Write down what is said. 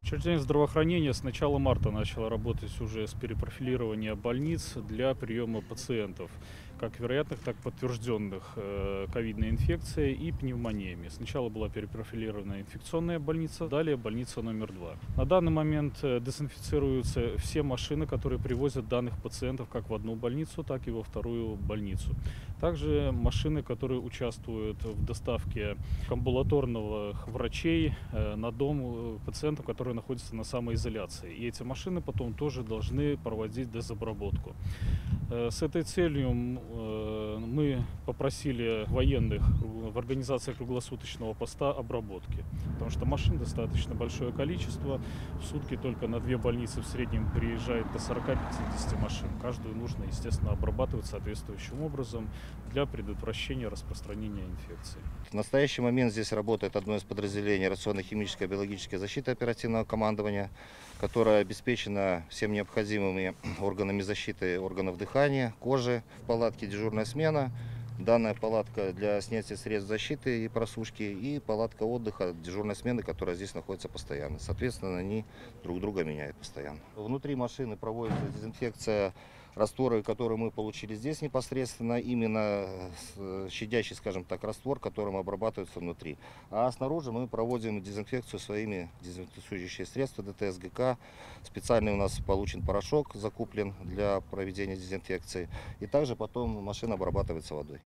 Учреждение здравоохранения с начала марта начало работать уже с перепрофилирования больниц для приема пациентов, как вероятных, так и подтвержденных ковидной инфекцией и пневмониями. Сначала была перепрофилирована инфекционная больница, далее больница номер 2. На данный момент дезинфицируются все машины, которые привозят данных пациентов как в одну больницу, так и во вторую больницу. Также машины, которые участвуют в доставке амбулаторных врачей на дом пациентов, которые находятся на самоизоляции. И эти машины потом тоже должны проводить дезобработку. С этой целью мы попросили военных в организации круглосуточного поста обработки, потому что машин достаточно большое количество. В сутки только на 2 больницы в среднем приезжает до 40-50 машин. Каждую нужно, естественно, обрабатывать соответствующим образом для предотвращения распространения инфекции. В настоящий момент здесь работает одно из подразделений рационно-химической и биологической защиты оперативного командования, которое обеспечено всем необходимыми органами защиты органов дыхания, кожи. В палатке дежурная смена. Данная палатка для снятия средств защиты и просушки, и палатка отдыха дежурной смены, которая здесь находится постоянно. Соответственно, они друг друга меняют постоянно. Внутри машины проводится дезинфекция растворы, которые мы получили здесь непосредственно, именно щадящий, скажем так, раствор, которым обрабатывается внутри. А снаружи мы проводим дезинфекцию своими дезинфицирующими средствами ДТС-ГК. Специальный у нас получен порошок, закуплен для проведения дезинфекции. И также потом машина обрабатывается водой.